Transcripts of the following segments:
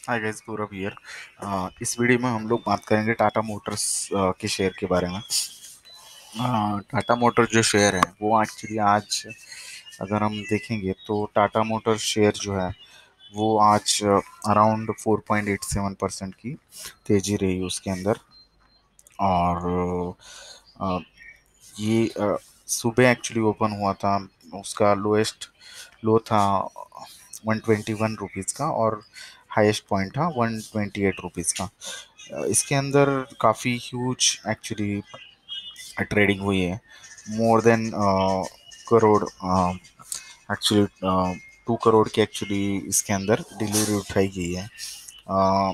Hi guys, Purab here. इस video में हम लोग बात करेंगे टाटा मोटर्स के शेयर के बारे में। टाटा मोटर जो शेयर है वो एक्चुअली आज अगर हम देखेंगे तो टाटा मोटर्स शेयर जो है वो आज अराउंड 4.87% की तेजी रही उसके अंदर। और अ, ये सुबह एक्चुअली ओपन हुआ था। उसका लोएस्ट लो था 121 रुपीज़ का और हाईएस्ट पॉइंट था 128 रुपीज़ का। इसके अंदर काफ़ी ह्यूज एक्चुअली ट्रेडिंग हुई है। More than crore, actually 2 crore की एक्चुअली इसके अंदर डिलीवरी उठाई गई है। अ,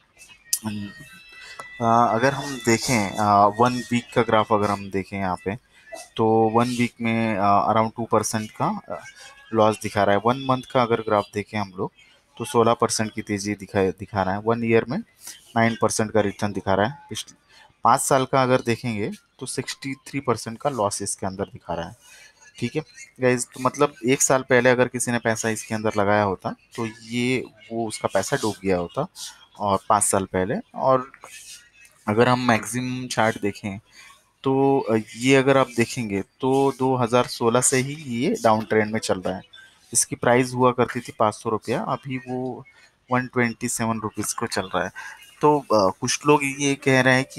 अगर हम देखें 1 वीक का ग्राफ अगर हम देखें यहाँ पे, तो 1 वीक में अराउंड 2% का लॉस दिखा रहा है। 1 मंथ का अगर ग्राफ देखें हम लोग तो 16% की तेजी दिखा रहा है। 1 ईयर में 9% का रिटर्न दिखा रहा है। पिछले 5 साल का अगर देखेंगे तो 63% का लॉस इसके अंदर दिखा रहा है। ठीक है गाइज, तो मतलब 1 साल पहले अगर किसी ने पैसा इसके अंदर लगाया होता तो ये वो उसका पैसा डूब गया होता, और 5 साल पहले। और अगर हम मैक्सिमम चार्ट देखें तो ये अगर आप देखेंगे तो 2016 से ही ये डाउन ट्रेंड में चल रहा है। इसकी प्राइस हुआ करती थी 500 रुपया, अभी वो 127 रुपीज़ को चल रहा है। तो कुछ लोग ये कह रहे हैं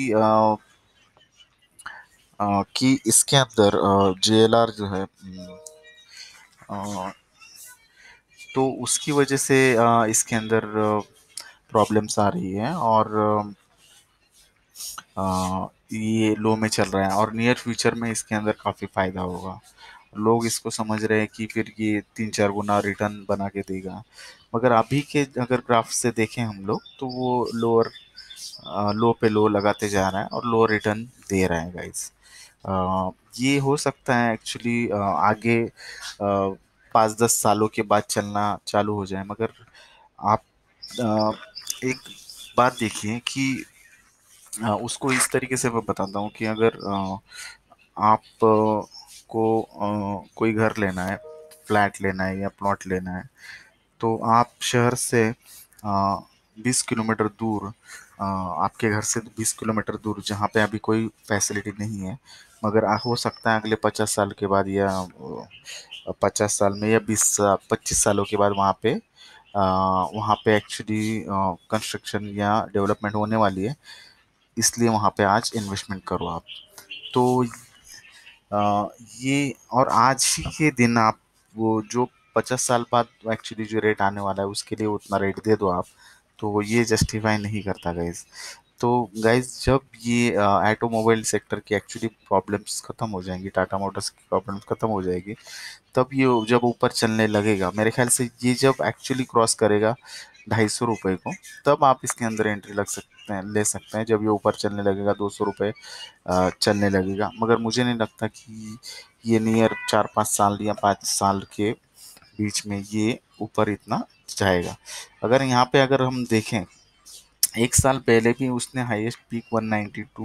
कि इसके अंदर जेएलआर जो है, अ, तो उसकी वजह से इसके अंदर प्रॉब्लम्स आ रही है। और ये लो में चल रहा है और नियर फ्यूचर में इसके अंदर काफ़ी फायदा होगा। लोग इसको समझ रहे हैं कि फिर ये 3-4 गुना रिटर्न बना के देगा। मगर अभी के अगर ग्राफ से देखें हम लोग तो वो लोअर लो पे लो लगाते जा रहा है और लो रिटर्न दे रहा है गाइस। ये हो सकता है एक्चुअली आगे 5-10 सालों के बाद चलना चालू हो जाए। मगर आप अ, एक बात देखिए कि उसको इस तरीके से मैं बताता हूँ कि अगर आप को कोई घर लेना है, फ्लैट लेना है या प्लॉट लेना है, तो आप शहर से 20 किलोमीटर दूर, आपके घर से 20 किलोमीटर दूर जहाँ पे अभी कोई फैसिलिटी नहीं है, मगर हो सकता है अगले 50 साल के बाद या 50 साल में या 25 सालों के बाद वहाँ पे एक्चुअली कंस्ट्रक्शन या डेवलपमेंट होने वाली है। इसलिए वहाँ पे आज इन्वेस्टमेंट करो आप। तो अ, ये और आज ही के दिन आप वो जो 50 साल बाद एक्चुअली जो रेट आने वाला है उसके लिए उतना रेट दे दो आप, तो ये जस्टिफाई नहीं करता गाइज। तो गाइज, जब ये ऑटोमोबाइल सेक्टर की एक्चुअली प्रॉब्लम्स खत्म हो जाएंगी, टाटा मोटर्स की प्रॉब्लम्स खत्म हो जाएगी, तब ये जब ऊपर चलने लगेगा, मेरे ख्याल से ये जब एक्चुअली क्रॉस करेगा 250 रुपये को, तब आप इसके अंदर एंट्री लग सकते हैं, ले सकते हैं। जब ये ऊपर चलने लगेगा 200 रुपये चलने लगेगा। मगर मुझे नहीं लगता कि ये नियर 4-5 साल या 5 साल के बीच में ये ऊपर इतना जाएगा। अगर यहाँ पे अगर हम देखें, 1 साल पहले भी उसने हाईएस्ट पीक 192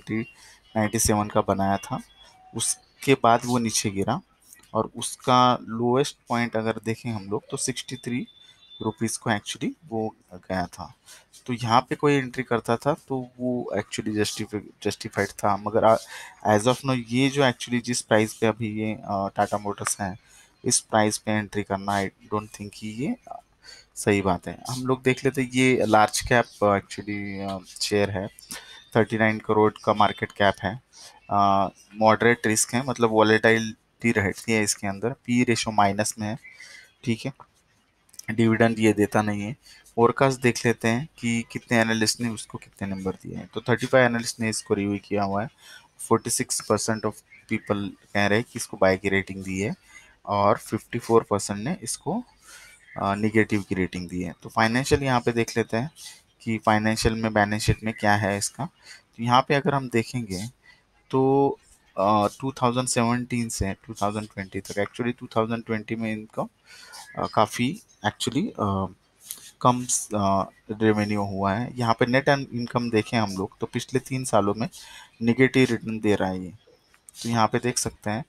97 का बनाया था। उसके बाद वो नीचे गिरा और उसका लोएस्ट पॉइंट अगर देखें हम लोग तो 63 रुपीज़ को एक्चुअली वो गया था। तो यहाँ पे कोई एंट्री करता था तो वो एक्चुअली जस्टिफाइड था। मगर एज ऑफ नो ये जो एक्चुअली जिस प्राइस पे अभी ये टाटा मोटर्स हैं, इस प्राइस पे एंट्री करना आई डोंट थिंक कि ये सही बात है। हम लोग देख लेते हैं, ये लार्ज कैप एक्चुअली शेयर है। 39 करोड़ का मार्केट कैप है। मॉडरेट रिस्क है, मतलब वॉलेटाइलिटी रहती है इसके अंदर। पी रेशो माइनस में है। ठीक है, डिविडेंड ये देता नहीं है। फोरकास्ट देख लेते हैं कि कितने एनालिस्ट ने उसको कितने नंबर दिए हैं। तो 35 एनालिस्ट ने इसको रिव्यू किया हुआ है। 46% ऑफ पीपल कह रहे हैं कि इसको बाय की रेटिंग दी है और 54% ने इसको निगेटिव की रेटिंग दी है। तो फाइनेंशियल यहाँ पे देख लेते हैं कि फाइनेंशियल में बैलेंस शीट में क्या है इसका। तो यहाँ पे अगर हम देखेंगे तो 2017 से 2020 तक, एक्चुअली 2020 में इनका काफ़ी एक्चुअली कम रेवेन्यू हुआ है। यहाँ पे नेट इनकम देखें हम लोग तो पिछले 3 सालों में निगेटिव रिटर्न दे रहा है ये। तो यहाँ पे देख सकते हैं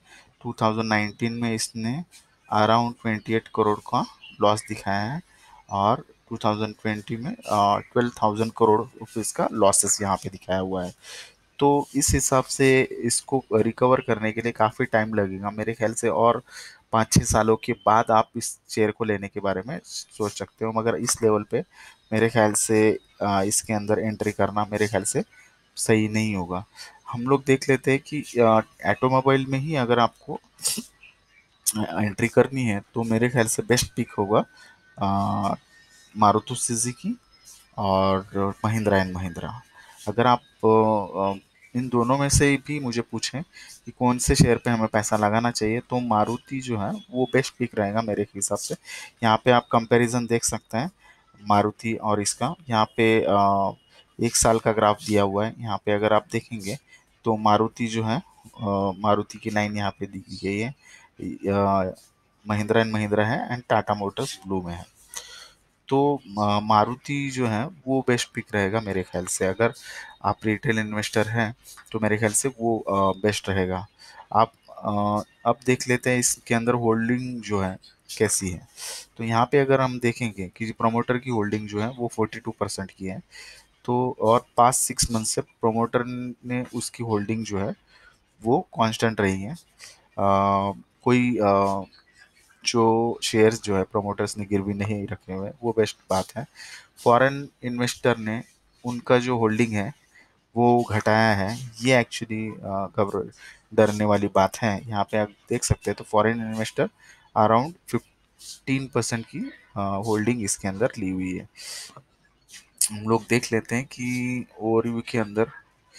2019 में इसने अराउंड 28 करोड़ का लॉस दिखाया है और 2020 में 12,000 करोड़ रुपीस का लॉसेस यहाँ पे दिखाया हुआ है। तो इस हिसाब से इसको रिकवर करने के लिए काफ़ी टाइम लगेगा मेरे ख्याल से, और 5-6 सालों के बाद आप इस शेयर को लेने के बारे में सोच सकते हो। मगर इस लेवल पे मेरे ख्याल से इसके अंदर एंट्री करना मेरे ख्याल से सही नहीं होगा। हम लोग देख लेते हैं कि ऑटोमोबाइल में ही अगर आपको एंट्री करनी है तो मेरे ख्याल से बेस्ट पिक होगा मारुति सुजुकी और महिंद्रा एंड महिंद्रा। अगर आप इन दोनों में से भी मुझे पूछें कि कौन से शेयर पे हमें पैसा लगाना चाहिए, तो मारुति जो है वो बेस्ट पिक रहेगा मेरे हिसाब से। यहाँ पे आप कंपैरिजन देख सकते हैं मारुति और इसका। यहाँ पे 1 साल का ग्राफ दिया हुआ है। यहाँ पे अगर आप देखेंगे तो मारुति जो है मारुति की लाइन यहाँ पे दी गई है, महिंद्रा एंड महिंद्रा है एंड टाटा मोटर्स ब्लू में है। तो मारुति जो है वो बेस्ट पिक रहेगा मेरे ख्याल से। अगर आप रिटेल इन्वेस्टर हैं तो मेरे ख्याल से वो बेस्ट रहेगा। आप अब देख लेते हैं इसके अंदर होल्डिंग जो है कैसी है। तो यहाँ पे अगर हम देखेंगे कि प्रमोटर की होल्डिंग जो है वो 42% की है। तो और पास्ट 6 मंथ से प्रमोटर ने उसकी होल्डिंग जो है वो कांस्टेंट रही है। कोई जो शेयर्स जो है प्रोमोटर्स ने गिरवी नहीं रखे हुए, वो बेस्ट बात है। फॉरेन इन्वेस्टर ने उनका जो होल्डिंग है वो घटाया है, ये एक्चुअली घबर डरने वाली बात है। यहाँ पे आप देख सकते हैं तो फॉरेन इन्वेस्टर अराउंड 15% की होल्डिंग इसके अंदर ली हुई है। हम लोग देख लेते हैं कि ओवरव्यू के अंदर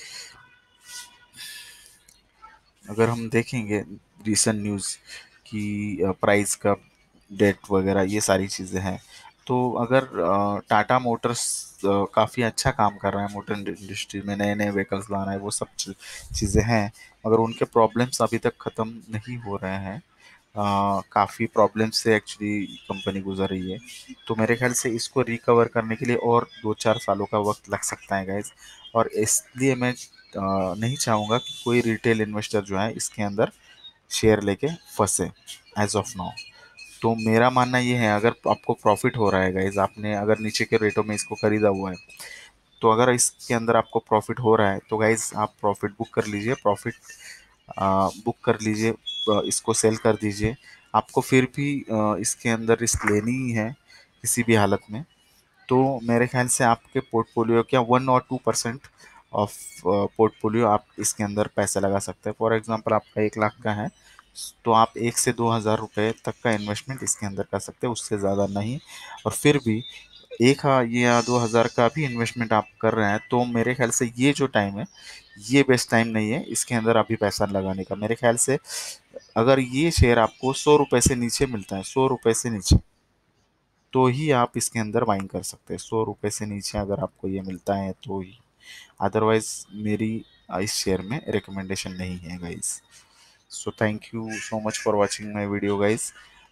अगर हम देखेंगे रिसेंट न्यूज़ की प्राइस का डेट वगैरह ये सारी चीज़ें हैं। तो अगर टाटा मोटर्स काफ़ी अच्छा काम कर रहा है मोटर इंडस्ट्री में, नए नए व्हीकल्स ला रहा है, वो सब चीज़ें हैं, मगर उनके प्रॉब्लम्स अभी तक ख़त्म नहीं हो रहे हैं। काफ़ी प्रॉब्लम से एक्चुअली कंपनी गुजर रही है। तो मेरे ख्याल से इसको रिकवर करने के लिए और 2-4 सालों का वक्त लग सकता है गाइज। और इसलिए मैं नहीं चाहूँगा कि कोई रिटेल इन्वेस्टर जो है इसके अंदर शेयर लेके फंसे एज ऑफ नाउ। तो मेरा मानना ये है, अगर आपको प्रॉफिट हो रहा है गाइज, आपने अगर नीचे के रेटों में इसको खरीदा हुआ है, तो अगर इसके अंदर आपको प्रॉफिट हो रहा है तो गाइज आप प्रॉफिट बुक कर लीजिए। प्रॉफिट बुक कर लीजिए, इसको सेल कर दीजिए। आपको फिर भी इसके अंदर रिस्क लेनी ही है किसी भी हालत में। तो मेरे ख्याल से आपके पोर्टफोलियो क्या 1 और 2% ऑफ पोर्टफोलियो आप इसके अंदर पैसे लगा सकते हैं। फॉर एग्जांपल आपका 1 लाख का है तो आप 1 से 2 हज़ार रुपये तक का इन्वेस्टमेंट इसके अंदर कर सकते हैं, उससे ज़्यादा नहीं। और फिर भी एक या 2 हज़ार का भी इन्वेस्टमेंट आप कर रहे हैं तो मेरे ख्याल से ये जो टाइम है ये बेस्ट टाइम नहीं है इसके अंदर अभी पैसा लगाने का। मेरे ख्याल से अगर ये शेयर आपको 100 रुपये से नीचे मिलता है, 100 रुपये से नीचे, तो ही आप इसके अंदर बाइंग कर सकते हैं। 100 रुपये से नीचे अगर आपको ये मिलता है तो ही, अदरवाइज मेरी इस शेयर में रिकमेंडेशन नहीं है guys. So thank you so much for watching my video guys.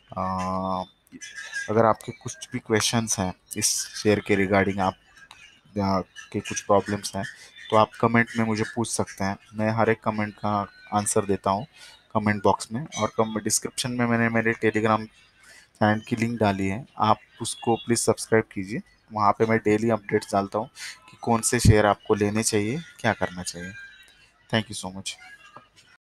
अगर आपके कुछ भी क्वेश्चंस हैं इस शेयर के रिगार्डिंग, आप के कुछ प्रॉब्लम्स हैं, तो आप कमेंट में मुझे पूछ सकते हैं। मैं हर एक कमेंट का आंसर देता हूँ कमेंट बॉक्स में। और कम डिस्क्रिप्शन में मैंने मेरे टेलीग्राम चैनल की लिंक डाली है, आप उसको प्लीज़ सब्सक्राइब कीजिए। वहाँ पे मैं डेली अपडेट्स डालता हूँ कि कौन से शेयर आपको लेने चाहिए, क्या करना चाहिए। Thank you so much.